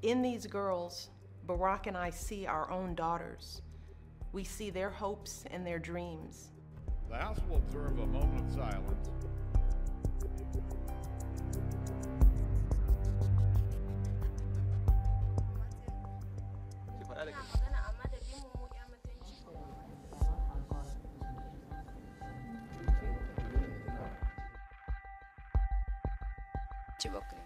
In these girls, Barack and I see our own daughters. We see their hopes and their dreams. The House will observe a moment of silence. Chibok.